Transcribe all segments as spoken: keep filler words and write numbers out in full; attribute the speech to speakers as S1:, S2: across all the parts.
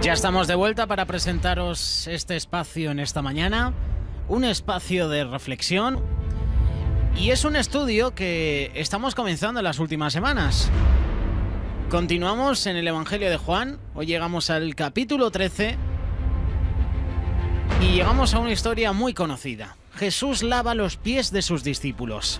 S1: Ya estamos de vuelta para presentaros este espacio en esta mañana, un espacio de reflexión, y es un estudio que estamos comenzando en las últimas semanas. Continuamos en el Evangelio de Juan, hoy llegamos al capítulo trece y llegamos a una historia muy conocida. Jesús lava los pies de sus discípulos.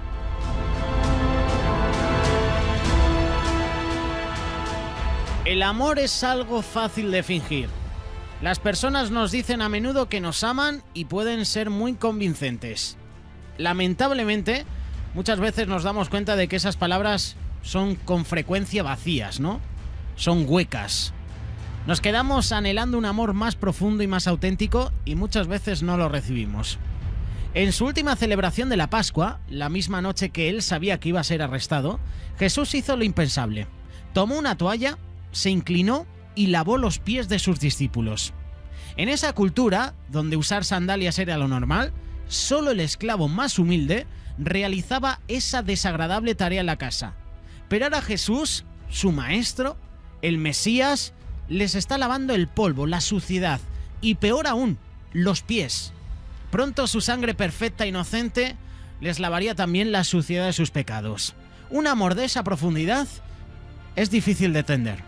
S1: El amor es algo fácil de fingir. Las personas nos dicen a menudo que nos aman y pueden ser muy convincentes. Lamentablemente, muchas veces nos damos cuenta de que esas palabras son con frecuencia vacías, ¿no? Son huecas. Nos quedamos anhelando un amor más profundo y más auténtico y muchas veces no lo recibimos. En su última celebración de la Pascua, la misma noche que él sabía que iba a ser arrestado, Jesús hizo lo impensable. Tomó una toalla, se inclinó y lavó los pies de sus discípulos. En esa cultura, donde usar sandalias era lo normal, solo el esclavo más humilde realizaba esa desagradable tarea en la casa. Pero ahora Jesús, su maestro, el Mesías, les está lavando el polvo, la suciedad y, peor aún, los pies. Pronto su sangre perfecta e inocente les lavaría también la suciedad de sus pecados. Un amor de esa profundidad es difícil de entender.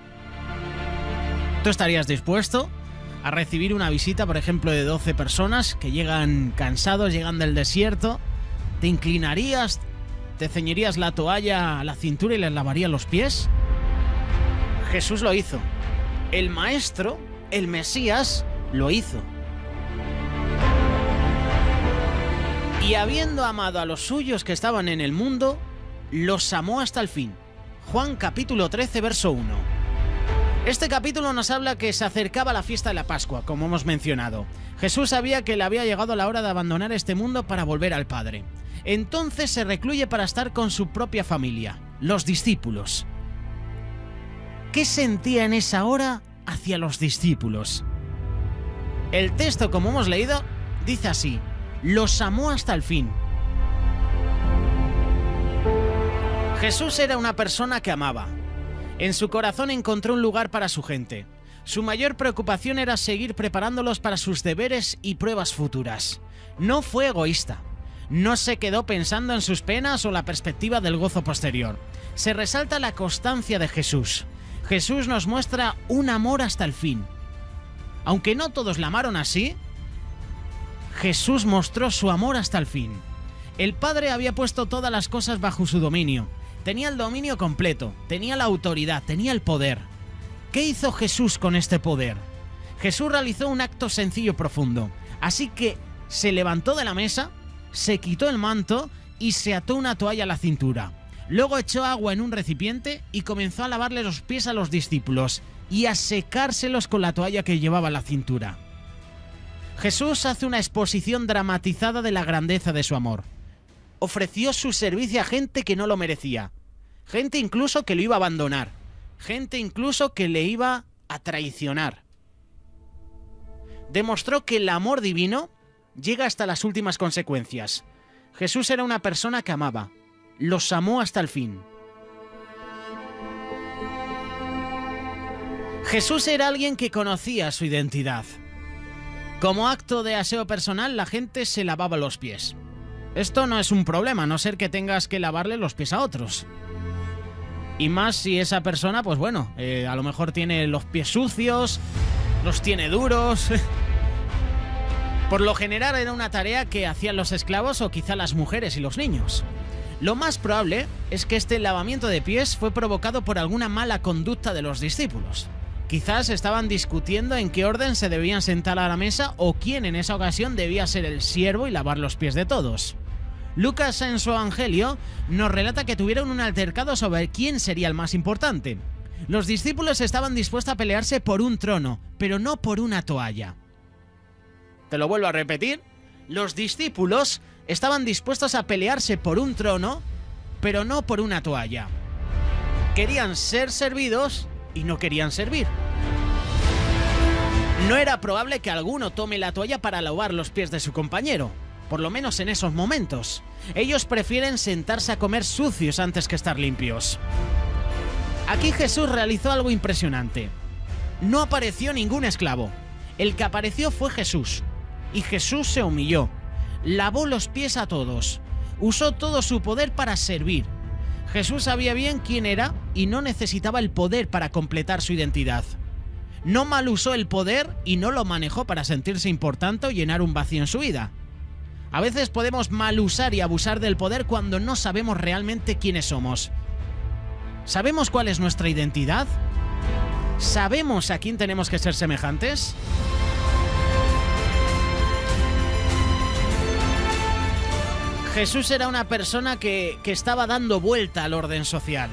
S1: ¿Tú estarías dispuesto a recibir una visita, por ejemplo, de doce personas que llegan cansados, llegan del desierto? ¿Te inclinarías, te ceñirías la toalla a la cintura y les lavarías los pies? Jesús lo hizo. El Maestro, el Mesías, lo hizo. Y habiendo amado a los suyos que estaban en el mundo, los amó hasta el fin. Juan capítulo trece, verso uno. Este capítulo nos habla que se acercaba la fiesta de la Pascua, como hemos mencionado. Jesús sabía que le había llegado la hora de abandonar este mundo para volver al Padre. Entonces se recluye para estar con su propia familia, los discípulos. ¿Qué sentía en esa hora hacia los discípulos? El texto, como hemos leído, dice así: los amó hasta el fin. Jesús era una persona que amaba. En su corazón encontró un lugar para su gente. Su mayor preocupación era seguir preparándolos para sus deberes y pruebas futuras. No fue egoísta. No se quedó pensando en sus penas o la perspectiva del gozo posterior. Se resalta la constancia de Jesús. Jesús nos muestra un amor hasta el fin. Aunque no todos la amaron así, Jesús mostró su amor hasta el fin. El Padre había puesto todas las cosas bajo su dominio. Tenía el dominio completo, tenía la autoridad, tenía el poder. ¿Qué hizo Jesús con este poder? Jesús realizó un acto sencillo y profundo. Así que se levantó de la mesa, se quitó el manto y se ató una toalla a la cintura. Luego echó agua en un recipiente y comenzó a lavarle los pies a los discípulos y a secárselos con la toalla que llevaba a la cintura. Jesús hace una exposición dramatizada de la grandeza de su amor. Ofreció su servicio a gente que no lo merecía, gente incluso que lo iba a abandonar, gente incluso que le iba a traicionar. Demostró que el amor divino llega hasta las últimas consecuencias. Jesús era una persona que amaba, los amó hasta el fin. Jesús era alguien que conocía su identidad. Como acto de aseo personal, la gente se lavaba los pies. Esto no es un problema, a no ser que tengas que lavarle los pies a otros. Y más si esa persona, pues bueno, eh, a lo mejor tiene los pies sucios, los tiene duros. Por lo general era una tarea que hacían los esclavos o quizá las mujeres y los niños. Lo más probable es que este lavamiento de pies fue provocado por alguna mala conducta de los discípulos. Quizás estaban discutiendo en qué orden se debían sentar a la mesa o quién en esa ocasión debía ser el siervo y lavar los pies de todos. Lucas en su Evangelio nos relata que tuvieron un altercado sobre quién sería el más importante. Los discípulos estaban dispuestos a pelearse por un trono, pero no por una toalla. Te lo vuelvo a repetir. Los discípulos estaban dispuestos a pelearse por un trono, pero no por una toalla. Querían ser servidos y no querían servir. No era probable que alguno tome la toalla para lavar los pies de su compañero, por lo menos en esos momentos. Ellos prefieren sentarse a comer sucios antes que estar limpios. Aquí Jesús realizó algo impresionante. no apareció ningún esclavo. El que apareció fue Jesús. Y Jesús se humilló. Lavó los pies a todos. Usó todo su poder para servir. Jesús sabía bien quién era y no necesitaba el poder para completar su identidad. No mal usó el poder y no lo manejó para sentirse importante o llenar un vacío en su vida. A veces podemos mal usar y abusar del poder cuando no sabemos realmente quiénes somos. ¿Sabemos cuál es nuestra identidad? ¿Sabemos a quién tenemos que ser semejantes? Jesús era una persona que, que estaba dando vuelta al orden social.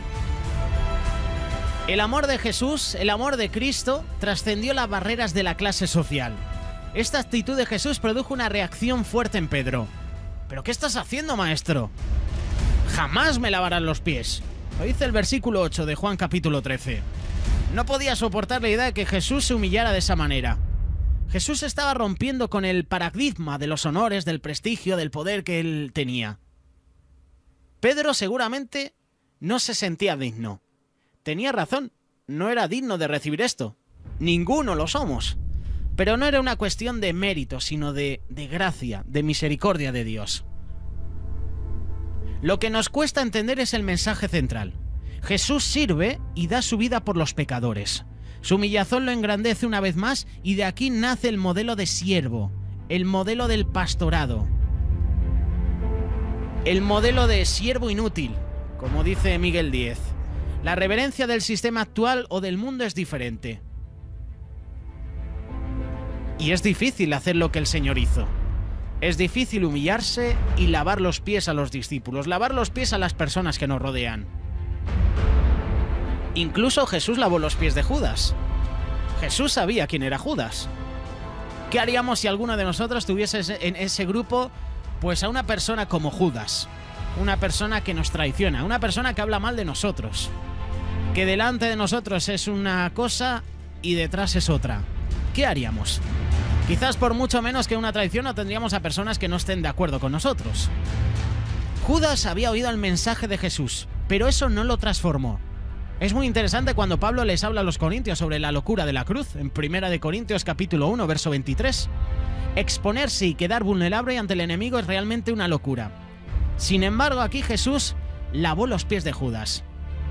S1: El amor de Jesús, el amor de Cristo, trascendió las barreras de la clase social. Esta actitud de Jesús produjo una reacción fuerte en Pedro. ¿Pero qué estás haciendo, maestro? Jamás me lavarás los pies. Lo dice el versículo ocho de Juan capítulo trece. No podía soportar la idea de que Jesús se humillara de esa manera. Jesús estaba rompiendo con el paradigma de los honores, del prestigio, del poder que él tenía. Pedro seguramente no se sentía digno. Tenía razón, no era digno de recibir esto. Ninguno lo somos. Pero no era una cuestión de mérito, sino de, de gracia, de misericordia de Dios. Lo que nos cuesta entender es el mensaje central. Jesús sirve y da su vida por los pecadores. Su humillación lo engrandece una vez más y de aquí nace el modelo de siervo, el modelo del pastorado. El modelo de siervo inútil, como dice Miguel Díez. La reverencia del sistema actual o del mundo es diferente. Y es difícil hacer lo que el Señor hizo. Es difícil humillarse y lavar los pies a los discípulos, lavar los pies a las personas que nos rodean. Incluso Jesús lavó los pies de Judas. Jesús sabía quién era Judas. ¿Qué haríamos si alguno de nosotros tuviese en ese grupo pues a una persona como Judas? Una persona que nos traiciona, una persona que habla mal de nosotros, que delante de nosotros es una cosa y detrás es otra. ¿Qué haríamos? Quizás por mucho menos que una traición no tendríamos a personas que no estén de acuerdo con nosotros. Judas había oído el mensaje de Jesús, pero eso no lo transformó. Es muy interesante cuando Pablo les habla a los corintios sobre la locura de la cruz, en primera de Corintios capítulo uno, verso veintitrés. Exponerse y quedar vulnerable ante el enemigo es realmente una locura. Sin embargo, aquí Jesús lavó los pies de Judas.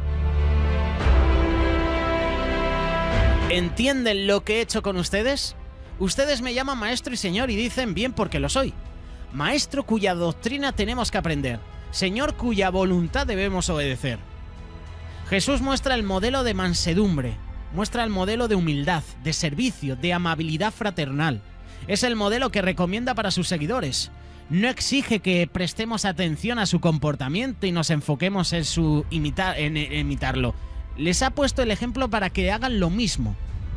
S1: ¿Entienden lo que he hecho con ustedes? Ustedes me llaman maestro y señor y dicen bien porque lo soy. Maestro cuya doctrina tenemos que aprender. Señor cuya voluntad debemos obedecer. Jesús muestra el modelo de mansedumbre, muestra el modelo de humildad, de servicio, de amabilidad fraternal. Es el modelo que recomienda para sus seguidores. No exige que prestemos atención a su comportamiento y nos enfoquemos en, su imitar, en, en imitarlo. Les ha puesto el ejemplo para que hagan lo mismo.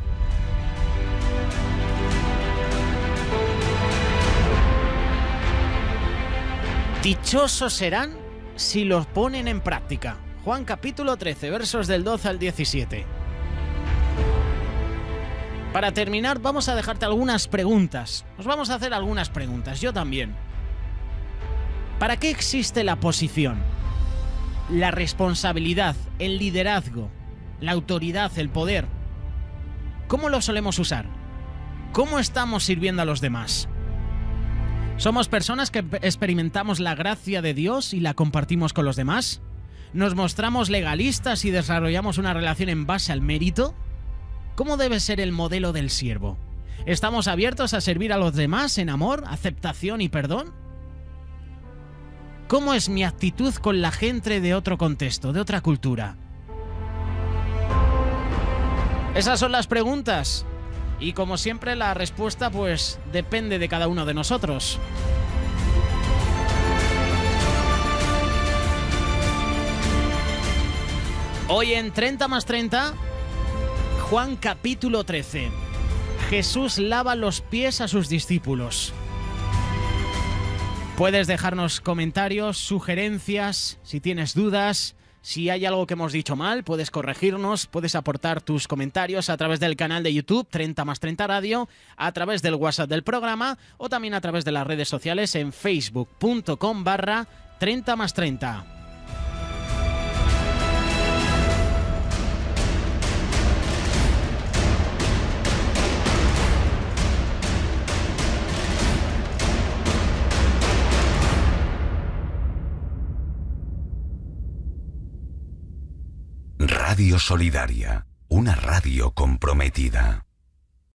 S1: Dichosos serán si los ponen en práctica. Juan capítulo trece, versos del doce al diecisiete. Para terminar, vamos a dejarte algunas preguntas. Nos vamos a hacer algunas preguntas, yo también. ¿Para qué existe la posición? La responsabilidad, el liderazgo, la autoridad, el poder. ¿Cómo lo solemos usar? ¿Cómo estamos sirviendo a los demás? ¿Somos personas que experimentamos la gracia de Dios y la compartimos con los demás? ¿Nos mostramos legalistas y desarrollamos una relación en base al mérito? ¿Cómo debe ser el modelo del siervo? ¿Estamos abiertos a servir a los demás en amor, aceptación y perdón? ¿Cómo es mi actitud con la gente de otro contexto, de otra cultura? Esas son las preguntas. Y como siempre, la respuesta pues depende de cada uno de nosotros. Hoy en treinta más treinta, Juan capítulo trece. Jesús lava los pies a sus discípulos. Puedes dejarnos comentarios, sugerencias, si tienes dudas, si hay algo que hemos dicho mal, puedes corregirnos, puedes aportar tus comentarios a través del canal de YouTube treinta más treinta Radio, a través del WhatsApp del programa o también a través de las redes sociales en facebook punto com barra treinta más treinta.
S2: Radio Solidaria, una radio comprometida.